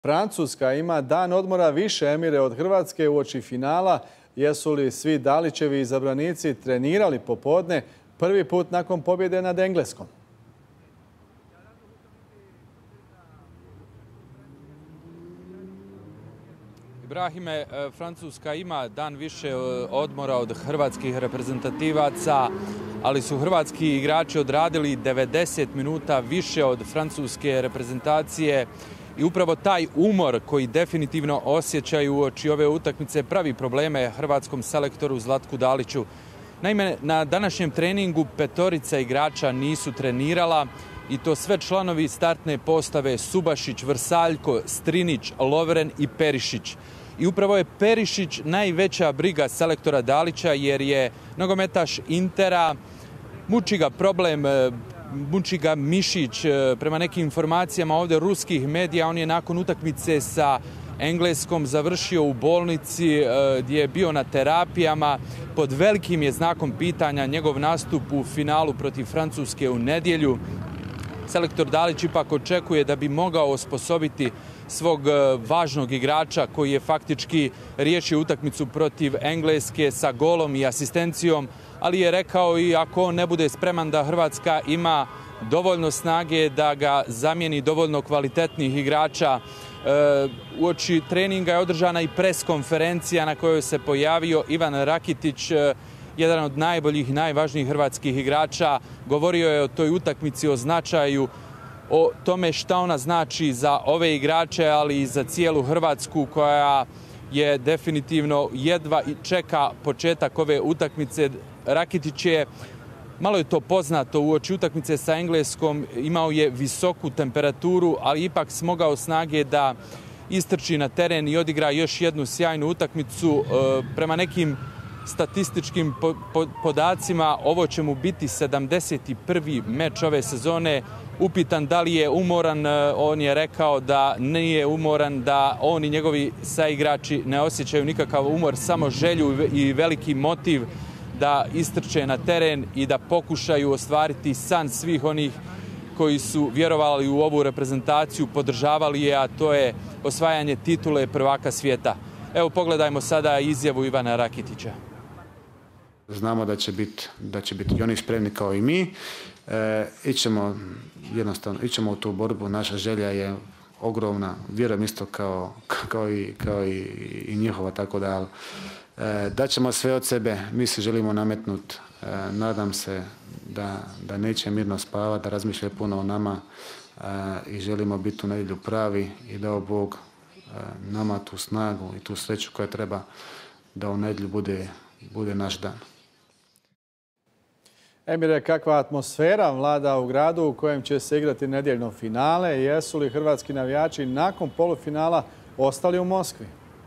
Francuska ima dan odmora više, Emire, od Hrvatske uoči finala. Jesu li svi Dalićevi izabranici trenirali popodne prvi put nakon pobjede nad Engleskom? Ibrahime, Francuska ima dan više odmora od hrvatskih reprezentativaca, ali su hrvatski igrači odradili 90 minuta više od francuske reprezentacije. I upravo taj umor koji definitivno osjećaju uoči ove utakmice pravi probleme hrvatskom selektoru Zlatku Daliću. Naime, na današnjem treningu petorica igrača nisu trenirala i to sve članovi startne postave Subašić, Vrsaljko, Strinić, Lovren i Perišić. I upravo je Perišić najveća briga selektora Dalića jer je nogometaš Intera, muči ga problem, muči ga mišić. Prema nekim informacijama ovdje ruskih medija, on je nakon utakmice sa Engleskom završio u bolnici gdje je bio na terapijama. Pod velikim je znakom pitanja njegov nastup u finalu protiv Francuske u nedjelju. Selektor Dalić ipak očekuje da bi mogao osposobiti svog važnog igrača koji je faktički riješio utakmicu protiv Engleske sa golom i asistencijom, ali je rekao i ako on ne bude spreman da Hrvatska ima dovoljno snage da ga zamijeni dovoljno kvalitetnih igrača. Uoči treninga je održana i pres konferencija na kojoj se pojavio Ivan Rakitić, jedan od najboljih i najvažnijih hrvatskih igrača. Govorio je o toj utakmici, o značaju, o tome šta ona znači za ove igrače, ali i za cijelu Hrvatsku koja je definitivno jedva čeka početak ove utakmice. Rakitić je, malo je to poznato, uoči utakmice sa Engleskom imao je visoku temperaturu, ali ipak smogao snage da istrči na teren i odigra još jednu sjajnu utakmicu. Prema nekim statističkim podacima ovo će mu biti 71. meč ove sezone. Upitan da li je umoran, on je rekao da nije umoran, da on i njegovi saigrači ne osjećaju nikakav umor, samo želju i veliki motiv da istrče na teren i da pokušaju ostvariti san svih onih koji su vjerovali u ovu reprezentaciju, podržavali je, a to je osvajanje titule prvaka svijeta. Evo pogledajmo sada izjavu Ivana Rakitića. Znamo da će biti i oni spremni kao i mi. Ićemo u tu borbu. Naša želja je ogromna. Vjerujem isto kao i njihova, tako da daćemo sve od sebe. Mi se želimo nametnuti. Nadam se da neće mirno spavati, da razmišljaju puno o nama i želimo biti u nedjelju pravi i dao Bog nama tu snagu i tu sreću koja treba da u nedjelju bude naš dan. Emire, kakva atmosfera vlada u gradu u kojem će se igrati nedjeljno finale? Jesu li hrvatski navijači nakon polufinala ostali u Moskvi?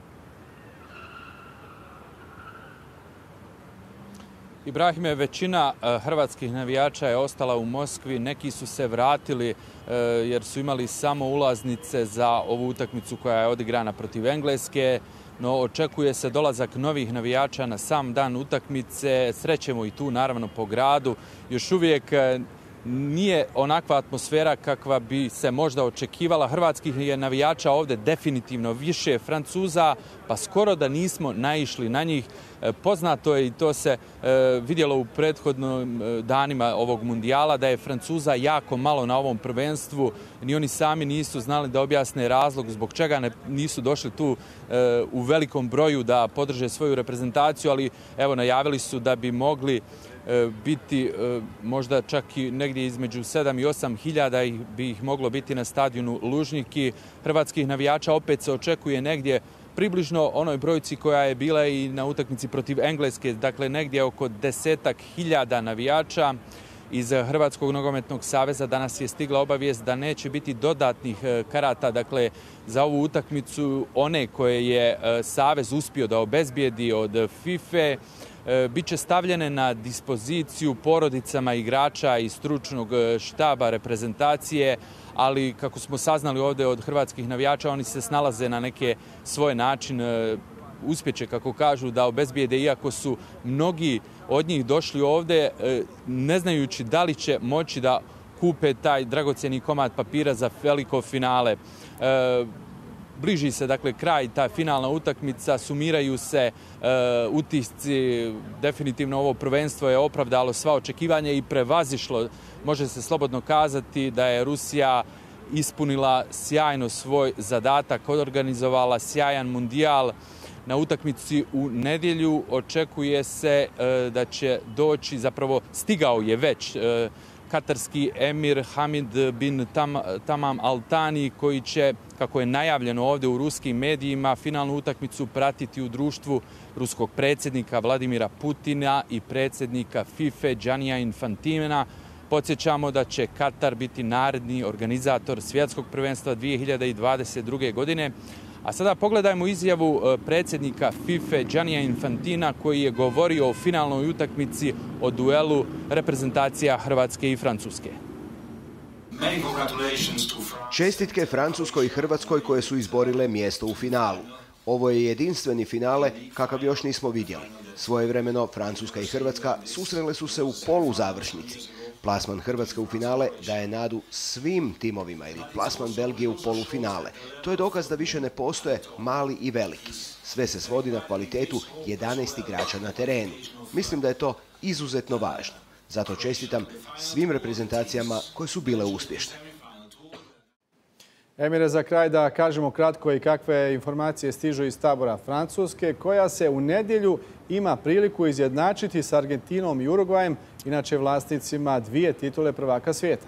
Ibrahime, većina hrvatskih navijača je ostala u Moskvi. Neki su se vratili jer su imali samo ulaznice za ovu utakmicu koja je odigrana protiv Engleske. No, očekuje se dolazak novih navijača na sam dan utakmice. Srećemo i tu, naravno, po gradu. Još uvijek nije onakva atmosfera kakva bi se možda očekivala. Hrvatskih je navijača ovdje definitivno više, Francuza, pa skoro da nismo naišli na njih. Poznato je i to se vidjelo u prethodnim danima ovog mundijala da je Francuza jako malo na ovom prvenstvu. Ni oni sami nisu znali da objasne razlog zbog čega nisu došli tu u velikom broju da podrže svoju reprezentaciju, ali evo najavili su da bi mogli biti možda čak i negdje između 7 i 8 hiljada bi ih moglo biti na stadionu Lužniki. Hrvatskih navijača opet se očekuje negdje približno onoj brojci koja je bila i na utakmici protiv Engleske, dakle negdje oko 10 hiljada navijača. Iz Hrvatskog nogometnog saveza danas je stigla obavijest da neće biti dodatnih karata, dakle za ovu utakmicu one koje je savez uspio da obezbijedi od FIFA bit će stavljene na dispoziciju porodicama igrača i stručnog štaba reprezentacije, ali kako smo saznali ovdje od hrvatskih navijača, oni se snalaze na neke svoj način, uspjeće, kako kažu, da obezbijede, iako su mnogi od njih došli ovdje ne znajući da li će moći da kupe taj dragocjeni komad papira za veliko finale. Bliži se dakle kraj, ta finalna utakmica, sumiraju se utisci, definitivno ovo prvenstvo je opravdalo sva očekivanja i prevazišlo, može se slobodno kazati da je Rusija ispunila sjajno svoj zadatak, organizovala sjajan mundijal. Na utakmici u nedjelju očekuje se da će doći, zapravo stigao je već katarski emir Hamid bin Tamam Al Thani koji će, kako je najavljeno ovdje u ruskim medijima, finalnu utakmicu pratiti u društvu ruskog predsjednika Vladimira Putina i predsjednika FIFA Giannija Infantina. Podsjećamo da će Katar biti naredni organizator svjetskog prvenstva 2022. godine. A sada pogledajmo izjavu predsjednika FIFA Giannija Infantina koji je govorio o finalnoj utakmici, o duelu reprezentacija Hrvatske i Francuske. Čestitke Francuskoj i Hrvatskoj koje su izborile mjesto u finalu. Ovo je jedinstveni finale kakav još nismo vidjeli. Svojevremeno Francuska i Hrvatska susrele su se u poluzavršnici. Plasman Hrvatske u finale daje nadu svim timovima ili plasman Belgije u polufinale. To je dokaz da više ne postoje mali i veliki. Sve se svodi na kvalitetu 11 igrača na terenu. Mislim da je to izuzetno važno. Zato čestitam svim reprezentacijama koje su bile uspješne. Emire, za kraj da kažemo kratko i kakve informacije stižu iz tabora Francuske, koja se u nedjelju ima priliku izjednačiti s Argentinom i Urugvajem, inače vlasnicima 2 titule prvaka svijeta.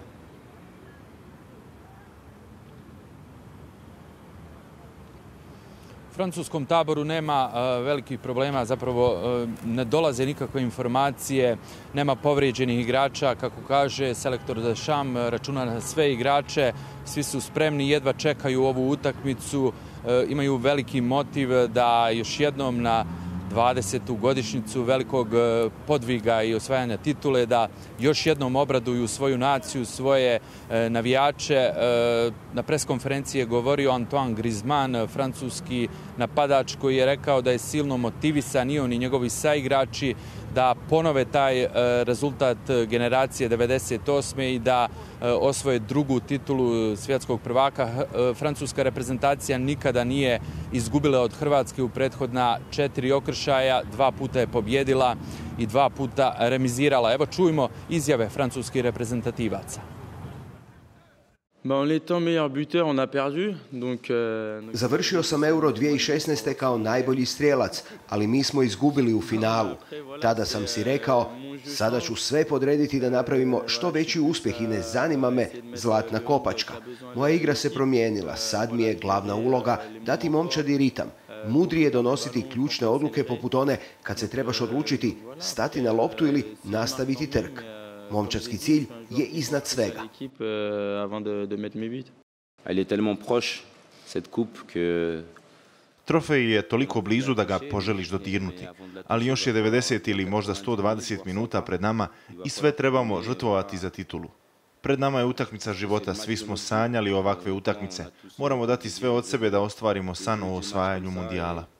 U francuskom taboru nema velikih problema, zapravo ne dolaze nikakve informacije, nema povrijeđenih igrača, kako kaže selektor Deschamps, računa na sve igrače, svi su spremni, jedva čekaju ovu utakmicu, imaju veliki motiv da još jednom na 20. godišnjicu velikog podviga i osvajanja titule, da još jednom obraduju svoju naciju, svoje navijače. Na preskonferenciji je govorio Antoine Griezmann, francuski napadač, koji je rekao da je silno motivisan i on i njegovi saigrači da ponove taj rezultat generacije 98. i da osvoje drugu titulu svjetskog prvaka. Francuska reprezentacija nikada nije izgubila od Hrvatske u prethodna 4 okršaja, 2 puta je pobjedila i 2 puta remizirala. Evo čujmo izjave francuskih reprezentativaca. Završio sam Euro 2016. kao najbolji strijelac, ali mi smo izgubili u finalu. Tada sam si rekao, sada ću sve podrediti da napravimo što veći uspjeh i ne zanima me zlatna kopačka. Moja igra se promijenila, sad mi je glavna uloga dati momčadi ritam. Mudrije donositi ključne odluke poput one kad se trebaš odlučiti stati na loptu ili nastaviti trk. Momčadski cilj je iznad svega. Trofej je toliko blizu da ga poželiš dodirnuti, ali još je 90 ili možda 120 minuta pred nama i sve trebamo žrtvovati za titulu. Pred nama je utakmica života, svi smo sanjali ovakve utakmice. Moramo dati sve od sebe da ostvarimo san o osvajanju mundijala.